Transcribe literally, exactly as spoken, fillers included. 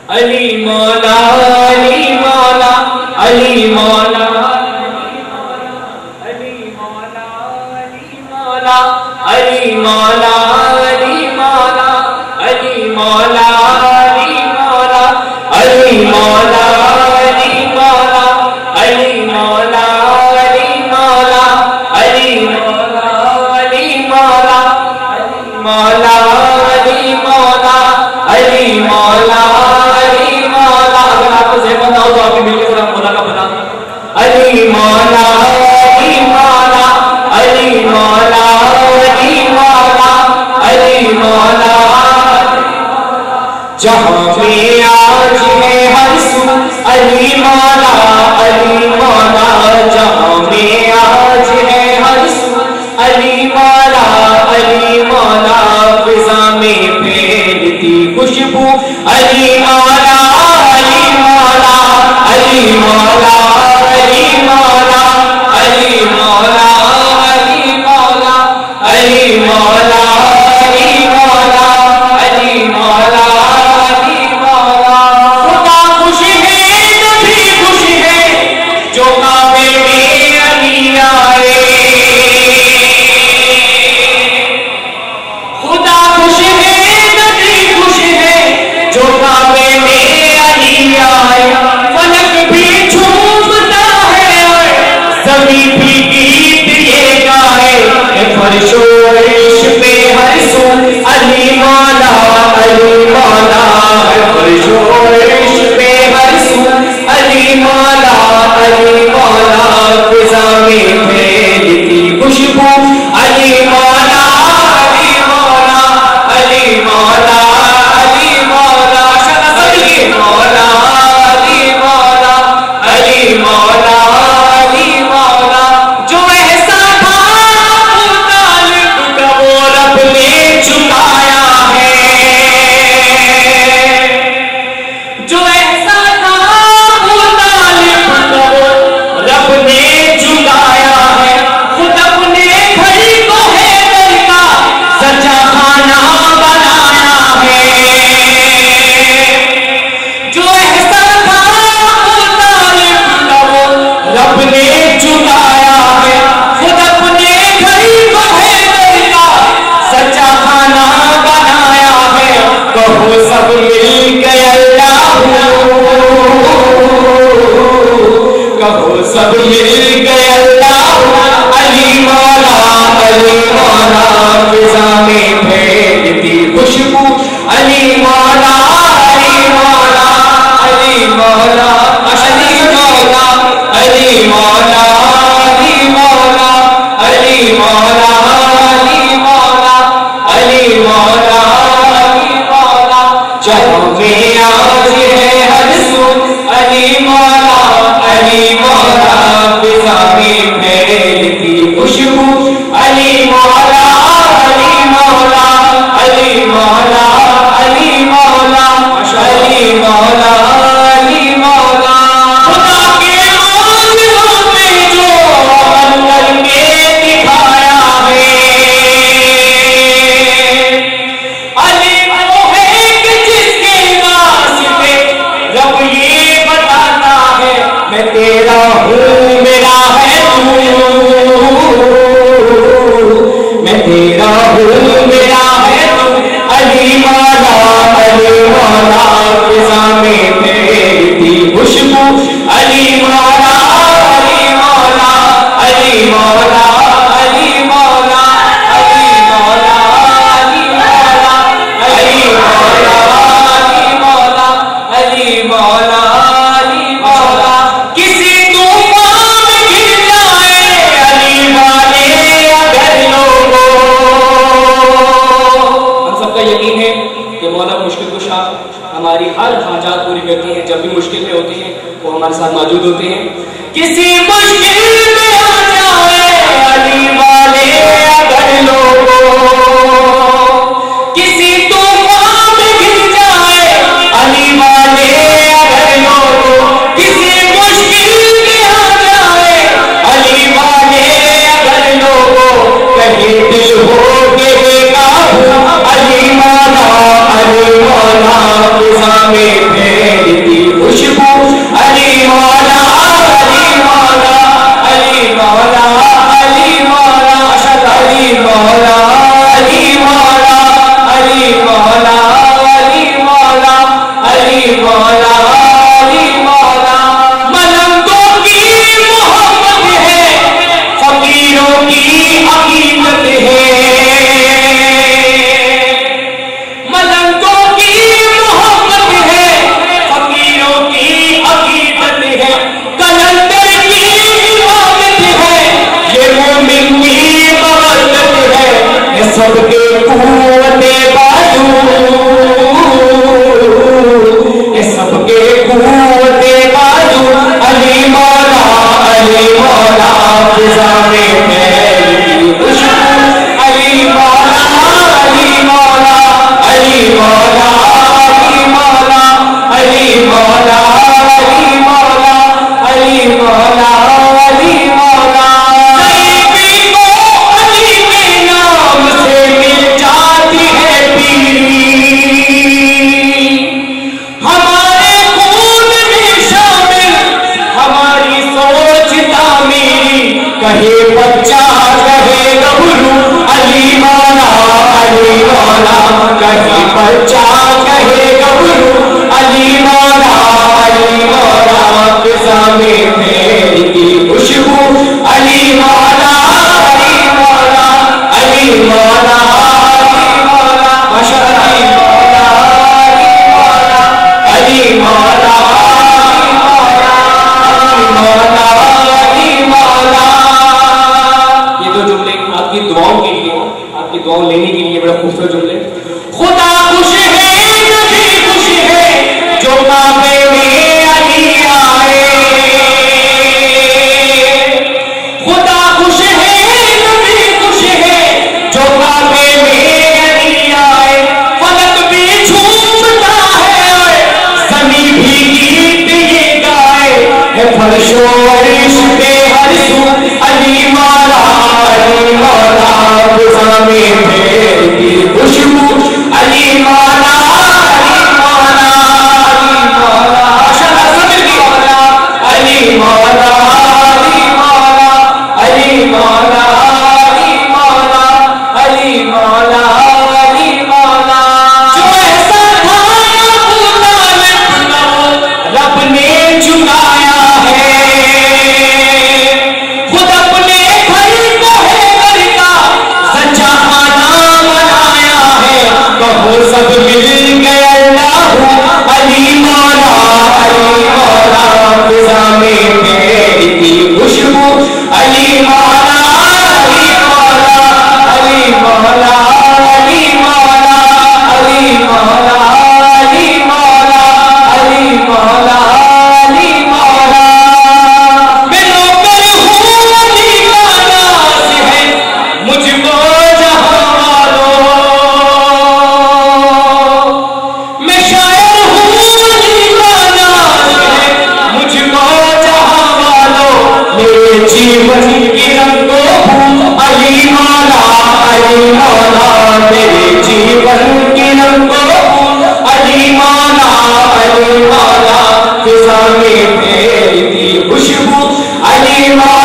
علی مولا علی مولا علی مولا علی مولا علی مولا علی مولا علی مولا علی مولا علی مولا علی مولا علی مولا علی مولا علی مولا علی مولا علی مولا مولا علی مولا علی مولا علی مولا. اگر آپ کو ذہن بننا ہو تو آپ بھی مل کے ذرا مولا کا بنا. علی مولا علی مولا علی مولا علی مولا علی مولا. جہاں میں آج ہے ہر سو علی مولا علی مولا. جہاں میں آج ہے ہر سو علی مولا علی مولا. فضا میں پھیلتی خوشبو علی مولا علی مولا علی مولا علی مولا علی مولا علی مولا علی مولا علی مولا علی مولا علی مولا. خدا خوش ہے تبھی خوش ہے جو کعبے میں علی آئے. خدا خوش ہے تبھی خوش ہے جو کعبے میں علی آئے. فلک بھی جھومتا ہے اور زمین بھی گیت یہ گائے. فرش و عرش پہ ہر سو علی مولا علی مولا. فرش و عرش پہ ہر سو علی مولا علی مولا. فضا میں پھیلتی خوشبو علی مولا علی مولا علی مولا علی مولا. علی مولا علی مولا علی مولا علی مولا. جو ایسا تھا ابو طالب کا وہ رب نے چکایا ہے. جو ایسا تھا ابو طالب کا وہ رب نے چکایا ہے. خود اپنے گھر کو حیدر کا سچا خانہ بنایا ہے. جو ایسا تھا ابو طالب کا وہ رب نے چکایا ہے. خود اپنے گھر کو حیدر کا سچا خانہ بنایا ہے. کہو سب مل کے اللہ کہو سب مل کے اللہ علی مولا علی مولا. فضا میں پھیلتی خوشبو علی مولا علی مولا علی مولا علی مولا علی مولا علی مولا علی مولا علی مولا علی مولا علی مولا. جہاں میں آج ہے ہر سو علی مولا علی مولا. فضا میں پھیلتی خوشبو علی مولا علی مولا علی مولا علی مولا علی مولا علی مولا. خدا کے معاملوں میں جو اندر کے دکھایا ہے. علی وہ ہے کہ جس کے واسطے رب یہ بتاتا ہے میں تیرا ہوں میرا ہے تو. میں تیرا ہوں میرا ہے تو. علی مولا علی مولا. فضا میں پھیلتی خوشبو علی مولا علی مولا علی مولا علی مولا علی مولا علی مولا علی مولا علی مولا علی مولا علی مولا. کسی طوفان میں گر جائے علی والے اگر لوگوں. ہم سب کا یقین ہے کہ مولا مشکل کشا ہماری ہر حاجات پوری کرتی ہیں. جب بھی مشکل میں ہوتی ہیں وہ ہمارے ساتھ موجود ہوتے ہیں. کسی مشکل میں آ جائے علی والے اگر لوگوں. کسی طوفان میں گر جائے علی والے اگر لوگوں. کسی مشکل میں آ جائے علی والے اگر لوگوں. کہیں دل ہو کے بے قابو علی مولا علی مولا. فضا میں فضا میں پھیلتی خوشبو علی مولا علی مولا علی مولا علی مولا علی مولا علی مولا علی مولا علی مولا میں نوکر ہوں علی کا ناز ہے مجھ کو جہاں والوں میں شاعر ہوں علی کا ناز ہے مجھ کو جہاں والوں میرے جیون کی رنگوں علی مولا علی مولا میرے جیون کی رنگوں علی مولا علی مولا فضا میں پھیلتی خوشبو علی مولا